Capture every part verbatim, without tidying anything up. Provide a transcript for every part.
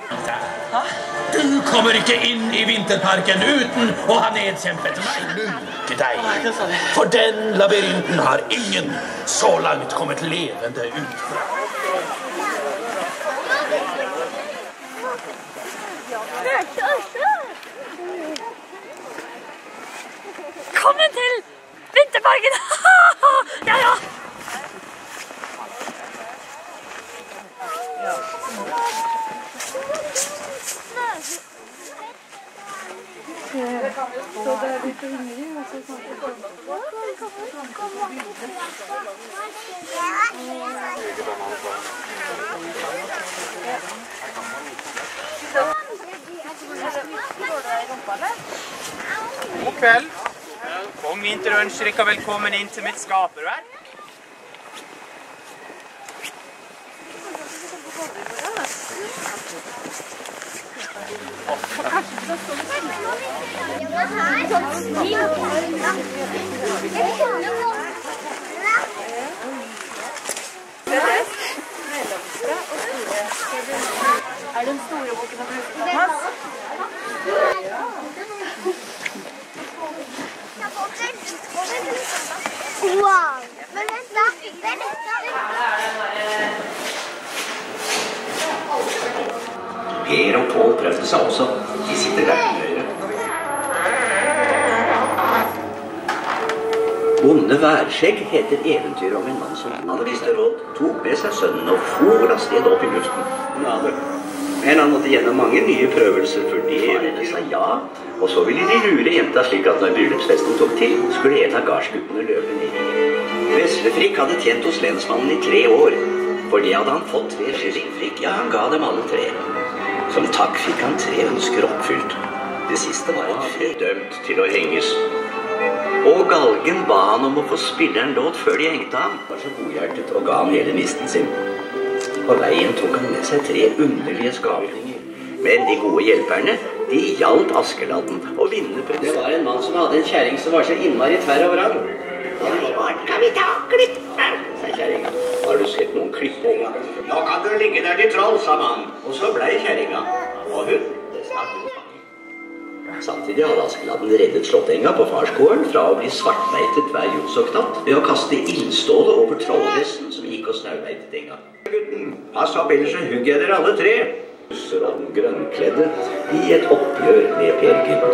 Du kommer ikke inn i vinterparken uten å ha nedkjempet meg deg. For den labyrinten har ingen så langt kommet levende ut fra. Velkommen til vinterparken! Ja, ja! Så det er litt inni, og så snakker vi God kveld. Kong Vinter ønsker dere velkommen inn til mitt skaperverk. Er den store boken av bruket, Thomas? Wow! Men vent da! Vent da! Per og Pål prøvde seg også. De sitter der til høyre. Bonde Værskjegg heter eventyr om en mann som hadde visst råd, tok med seg sønnen og for av sted opp i luften. Men han måtte gjennom mange nye prøvelser før de sa ja. Og så ville de lure jenta slik at når bryllupsfesten tok til, skulle en av gardsguttene løpe ned. Veslefrikk hadde tjent hos lensmannen i tre år. For det hadde han fått tre skillingfrikk. Ja, han ga dem alle tre. Som takk fikk han tre ønsker oppfylt. Det siste var en fri dømt til å henges. Og galgen ba han om å få spille en låt før de hengte ham. Han var så godhjertet og ga ham hele nisten sin. På veien tok han med seg tre underlige skapninger. Men de gode hjelperne, de hjalp Askeladden og vinnerprøven. Det var en mann som hadde en kjæring som var så innmari tverr og vrang. Hva kan vi ta klippe? Sa kjæringa. Har du sett noen klippinga? Nå kan du ligge der til troll, sa mannen. Og så ble kjæringa. Og hun, det snart hun fanget. Samtidig hadde Askeladden reddet slåttenga på farsgården fra å bli svartbeitet hver jonsoknatt ved å kaste ildstålet over trollhesten som gikk og snaubeitet enga. Gutten, pass opp, ellers så hugger jeg dere alle tre. Pusser og den grønnkledde i et oppgjør med Per Gynt.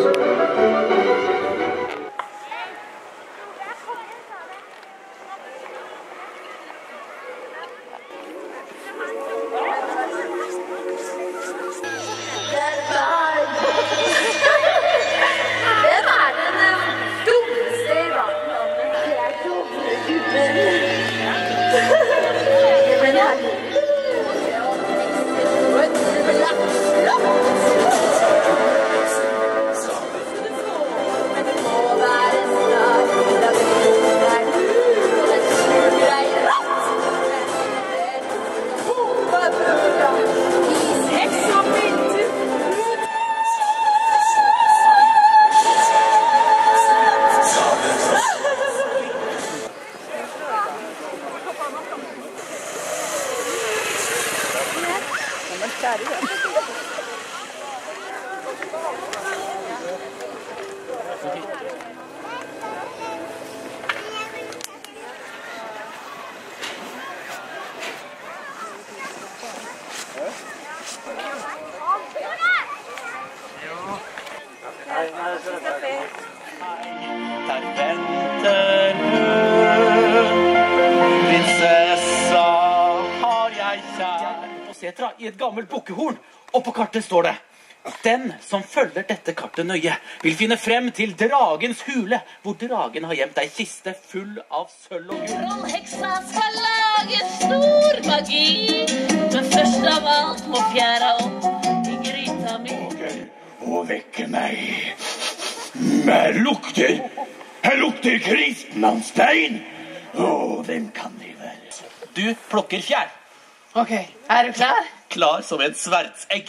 Der venter hun, prinsessa har jeg kjær. På setra i et gammelt bukkehorn, og på kartet står det: den som følger dette kartet nøye, vil finne frem til dragens hule, hvor dragen har gjemt ei kiste full av sølv og gull. Trollheksa skal lage stor magi, men først av alt må fjæra opp i gryta mi. Og vekke meg. Her lukter, her lukter kristmannsbein. Å, hvem kan de være? Du plukker fjær. Ok, er du klar? Klar som en sverdsegg.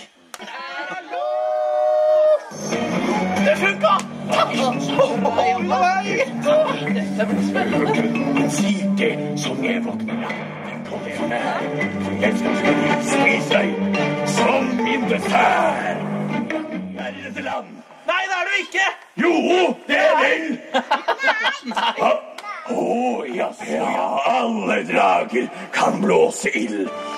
Det funka! Dette blir spennende. Si det som jeg våkner av. Problemet er, jeg skal spise deg som min fødes her i dette land. Nei, det er du ikke! Jo, det er vel! Å, oh, ja, ja, alle drager kan blåse ild.